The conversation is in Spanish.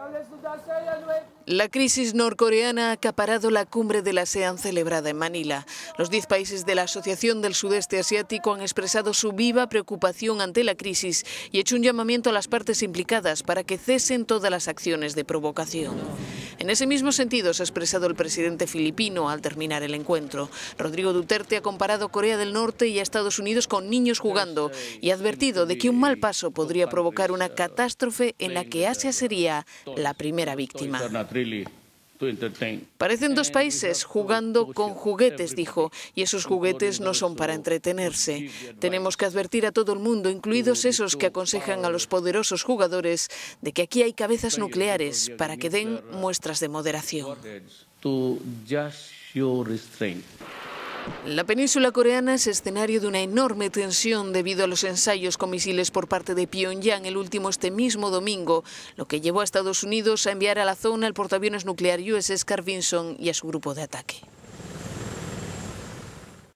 La crisis norcoreana ha acaparado la cumbre de la ASEAN celebrada en Manila. Los 10 países de la Asociación del Sudeste Asiático han expresado su viva preocupación ante la crisis y hecho un llamamiento a las partes implicadas para que cesen todas las acciones de provocación. En ese mismo sentido se ha expresado el presidente filipino al terminar el encuentro. Rodrigo Duterte ha comparado Corea del Norte y a Estados Unidos con niños jugando y ha advertido de que un mal paso podría provocar una catástrofe en la que Asia sería la primera víctima. Parecen dos países jugando con juguetes, dijo, y esos juguetes no son para entretenerse. Tenemos que advertir a todo el mundo, incluidos esos que aconsejan a los poderosos jugadores, de que aquí hay cabezas nucleares para que den muestras de moderación. La península coreana es escenario de una enorme tensión debido a los ensayos con misiles por parte de Pyongyang, el último este mismo domingo, lo que llevó a Estados Unidos a enviar a la zona el portaaviones nuclear USS Carl Vinson y a su grupo de ataque.